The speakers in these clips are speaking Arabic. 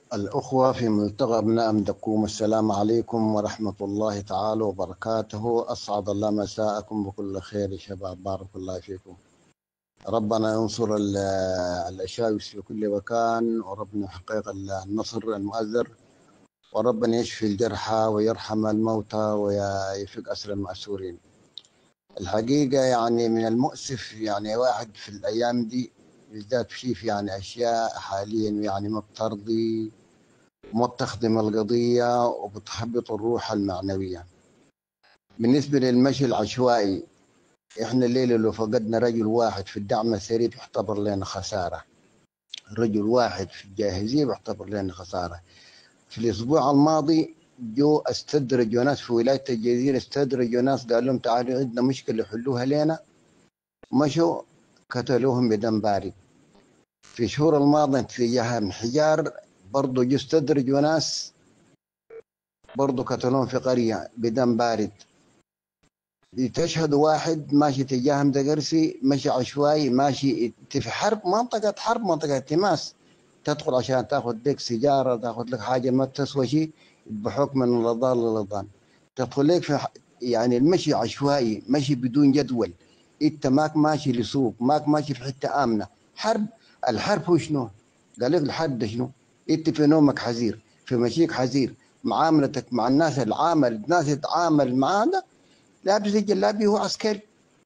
الأخوة في ملتقى أبناء مدكوم، السلام عليكم ورحمة الله تعالى وبركاته. أسعد الله مساءكم بكل خير يا شباب، بارك الله فيكم. ربنا ينصر الأشاوس في كل مكان، وربنا يحقق النصر المؤزر، وربنا يشفي الجرحى ويرحم الموتى ويفك أسر المأسورين. الحقيقة يعني من المؤسف يعني واحد في الأيام دي بالذات شيف يعني أشياء حاليا يعني ما بترضي وما بتخدم القضية وبتحبط الروح المعنوية. بالنسبة للمشي العشوائي، احنا الليلة لو فقدنا رجل واحد في الدعم السريع بيعتبر لنا خسارة. رجل واحد في الجاهزية بيعتبر لنا خسارة. في الأسبوع الماضي جو استدرجوا ناس في ولاية الجزيرة، استدرجوا ناس قال لهم تعالوا عندنا مشكلة حلوها لنا، مشوا قتلوهم بدم بارد. في شهور الماضية اتجاه انحجار برضو جو استدرجوا ناس برضو قتلوهم في قرية بدم بارد. تشهد واحد ماشي تجاه مدقرسي، مشي عشوائي، ماشي في حرب، منطقة حرب، منطقة تماس، تدخل عشان تاخذ لك سيجارة، تاخذ لك حاجة ما تسوى شيء بحكم من الأضال للأضال، تدخل لك في يعني المشي عشوائي، مشي بدون جدول. انت ماك ماشي لسوق، ماك ماشي في حتة آمنة. حرب. الحرب هو شنو؟ قال لك الحرب ده شنو؟ انت في نومك حزير، في مشيك حزير، معاملتك مع الناس، الناس تتعامل معانا لابس الجلابي هو عسكري.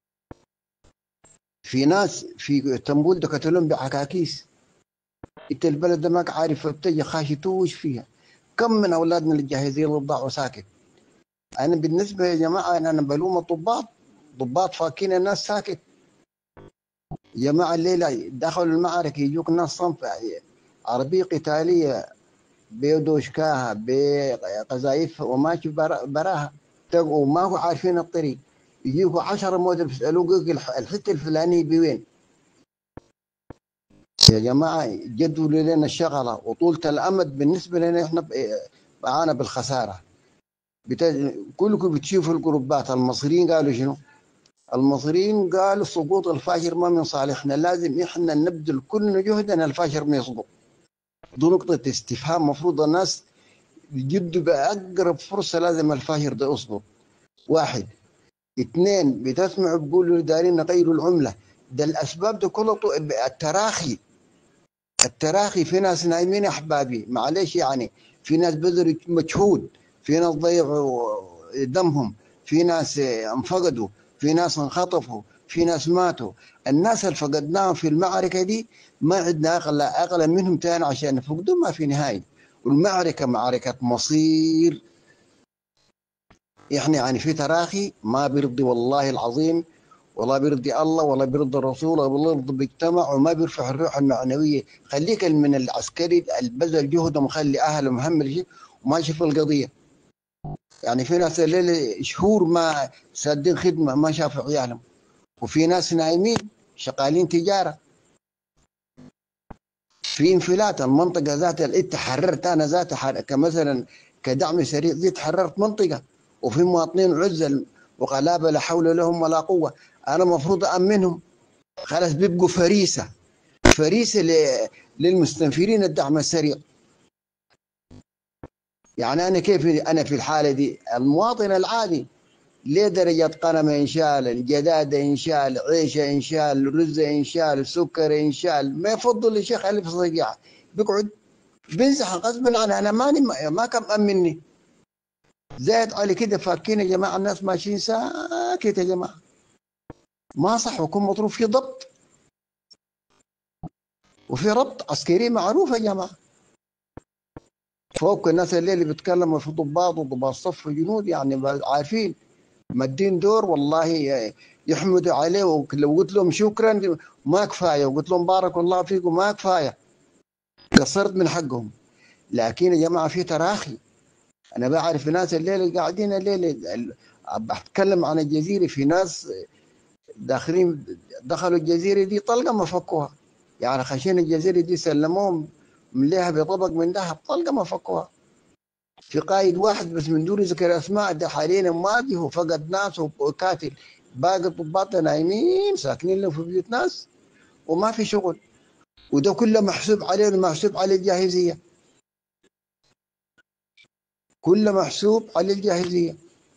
في ناس في اسطنبول ده قتلهم بحكاكيس. انت البلد ده ماك عارف بتجي خاشتوش فيها. كم من اولادنا اللي جاهزين للضاع وساكت. انا بالنسبه يا جماعه انا بلوم الضباط. ضباط فاكين الناس ساكت. يا جماعه الليله دخلوا المعركه يجوك ناس صنف عربيه قتاليه بيدوشكاها بقذايف وماشي براها، وما هو عارفين الطريق. يجيكوا 10 موتر بيسالوك الحته الفلانيه بوين. يا جماعة جدولوا لنا الشغلة وطولة الأمد. بالنسبة لنا إحنا معانا بالخسارة. كلكم بتشوفوا الجروبات. المصريين قالوا شنو؟ المصريين قالوا سقوط الفاشر ما من صالحنا، لازم إحنا نبذل كل جهدنا الفاشر ما يسقط. دي نقطة استفهام، مفروض الناس يجدوا بأقرب فرصة لازم الفاشر ده يسقط. واحد. اثنين، بتسمعوا بيقولوا دايرين نغيروا العملة. ده الأسباب ده كله التراخي. التراخي، في ناس نايمين احبابي معلش يعني، في ناس بذلوا مجهود، في ناس ضيعوا دمهم، في ناس انفقدوا، في ناس انخطفوا، في ناس ماتوا. الناس اللي فقدناهم في المعركه دي ما عندنا اغلى منهم تاني عشان نفقدهم، ما في نهايه. والمعركه معركه مصير. يعني في تراخي ما بيرضي والله العظيم، ولا بيرضي الله ولا بيرضي الرسول ولا بيرضي المجتمع، وما بيرفع الروح المعنويه. خليك من العسكري البذل جهده مخلي اهله مهمل شيء وما يشوف القضيه. يعني في ناس الليله شهور ما سادين خدمه ما شافوا عيالهم، وفي ناس نايمين شغالين تجاره. في انفلات المنطقه ذاتها. انت حررت، انا ذاتي كمثلا كدعم سريع زيت حررت منطقه، وفي مواطنين عزل وغلابه لا حول لهم ولا قوه. انا المفروض امنهم، خلاص بيبقوا فريسه، فريسه للمستنفرين الدعم السريع. يعني انا كيف انا في الحاله دي المواطن العادي ليه درجة قلم انشال، الجدادة انشال، عيشة انشال، رز انشال، سكر انشال، ما يفضل الشيخ اللي في الصقيعة بيقعد بينزح غصبا عنه. انا ماني ما كان مأمني. زائد على كده فاكين يا جماعة الناس ماشيين ساكت يا جماعة، ما صح. ويكون مطلوب في ضبط وفي ربط عسكري معروف يا جماعة. فوق الناس اللي بيتكلموا في ضباط وضباط صف وجنود يعني عارفين مدين دور والله يحمدوا عليه. ولو قلت لهم شكرا ما كفايه، وقلت لهم بارك الله فيكم ما كفايه، قصرت من حقهم. لكن يا جماعه في تراخي. انا بعرف ناس الليله قاعدين الليله بتكلم عن الجزيره، في ناس داخلين دخلوا الجزيره دي طلقه ما فكوها. يعني خشين الجزيره دي سلموهم مليها بطبق من ذهب، طلقه ما فكوها. في قائد واحد بس من دون ذكر اسماء ده حاليا ماضي هو فقد ناس وقاتل. باقي الضباط نايمين ساكنين له في بيوت ناس وما في شغل، وده كله محسوب عليه ومحسوب على الجاهزيه. كل محسوب على الجاهزية.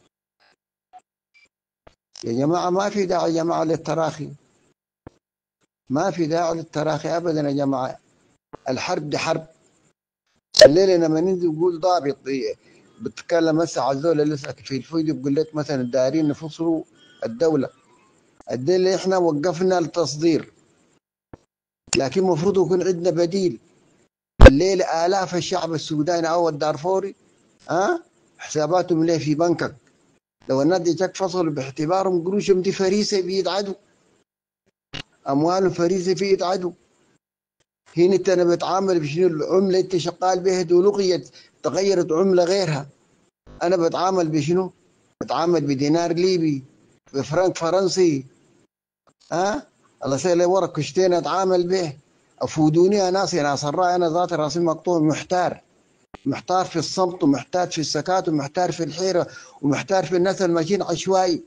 يا جماعة ما في داعي يا جماعة للتراخي، ما في داعي للتراخي أبدا يا جماعة. الحرب دي حرب. الليلة لما ننزل نقول ضابط بتتكلم هسه على الزول اللي لسه في الفيديو بيقول لك مثلا دايرين نفصلوا الدولة. الدولة احنا وقفنا التصدير، لكن المفروض يكون عندنا بديل. الليلة آلاف الشعب السوداني أو الدارفوري حساباتهم ليه في بنكك. لو الناس دي جاك فصلوا باعتبارهم قروشهم دي فريسة بيد عدو، أموالهم فريسة في يد عدو. هنا انت انا بتعامل بشنو؟ العمله انت شغال بها دي لغيت تغيرت عمله غيرها. انا بتعامل بشنو؟ بتعامل بدينار ليبي، بفرنك فرنسي. الله سهل ورا كشتين اتعامل به. افودوني يا ناس، يا ناس الراي انا ذات راسي مقطوع، محتار. محتار في الصمت، ومحتار في السكات، ومحتار في الحيره، ومحتار في الناس الماشيين عشوائي.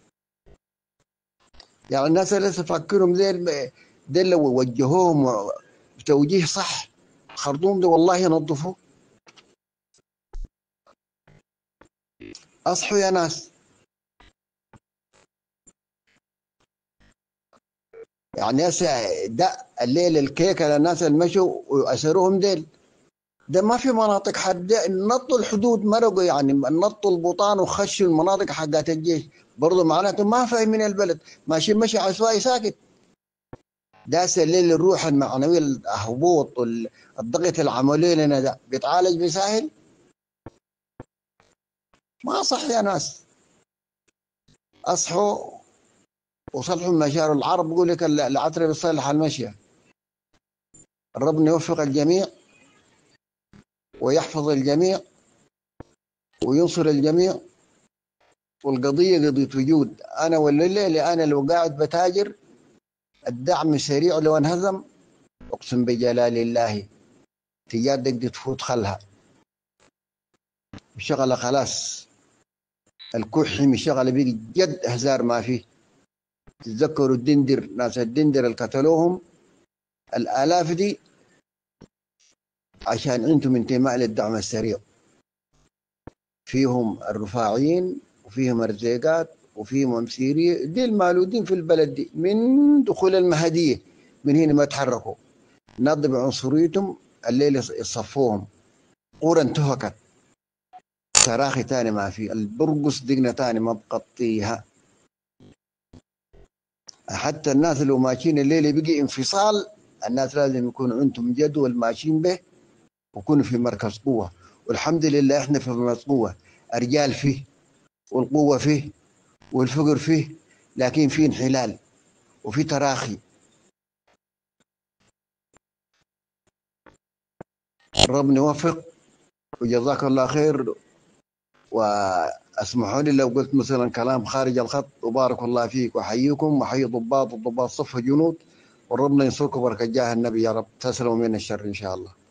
يعني الناس اللي لسه فكرهم دي لو وجهوهم بتوجيه صح، خرطوم ده والله ينظفوه. اصحوا يا ناس. يعني هسه ده الليل الكيكه للناس اللي مشوا واسروهم ديل، ده ما في مناطق حد نطوا الحدود، مرقوا يعني نطوا البطان وخشوا المناطق حقات الجيش. برضه معناته ما فاهمين البلد، ماشيين مشي عشوائي ساكت. ده هسه الليل الروح المعنويه، الهبوط الضغط العملي لنا ده بيتعالج بسهل؟ ما صح يا ناس. اصحوا وصلحوا المشاعر. العرب بيقول لك العترة بيصلح المشيه. ربنا يوفق الجميع ويحفظ الجميع وينصر الجميع. والقضية قضية وجود. أنا والليلة أنا لو قاعد بتاجر الدعم سريع، لو انهزم أقسم بجلال الله تجارتك دي تفوت خلها. شغلة خلاص، الكحي شغلة بيجي جد هزار ما فيه. تتذكروا الدندر، ناس الدندر اللي قتلوهم الآلاف دي عشان أنتم انتماء للدعم السريع. فيهم الرفاعيين وفيهم الرزيقات وفيهم امسيريه، دي المالودين في البلد دي من دخول المهديه، من هنا ما تحركوا. نضب عنصريتهم الليل يصفوهم. قرى انتهكت، تراخي تاني ما في، البرقص دقنا تاني ما بقطيها. حتى الناس اللي ماشيين الليل بيجي انفصال. الناس لازم يكونوا عندهم جدول ماشيين به ويكونوا في مركز قوه. والحمد لله احنا في مركز قوه، الرجال فيه والقوه فيه والفقر فيه، لكن في انحلال وفي تراخي. ربنا يوفق وجزاك الله خير. واسمحوا لي لو قلت مثلا كلام خارج الخط، وبارك الله فيك وحييكم وحيي الضباط صف جنود، وربنا ينصركم بركة جاه النبي يا رب. تسلموا من الشر ان شاء الله.